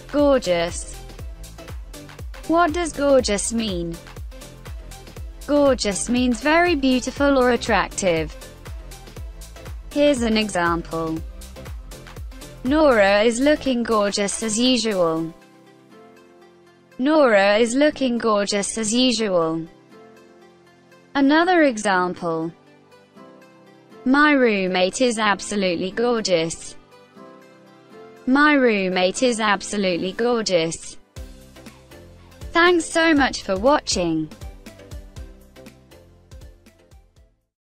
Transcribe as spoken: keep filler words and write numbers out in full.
Gorgeous. What does gorgeous mean? Gorgeous means very beautiful or attractive. Here's an example. Nora is looking gorgeous as usual. Nora is looking gorgeous as usual. Another example. My roommate is absolutely gorgeous. My roommate is absolutely gorgeous. Thanks so much for watching.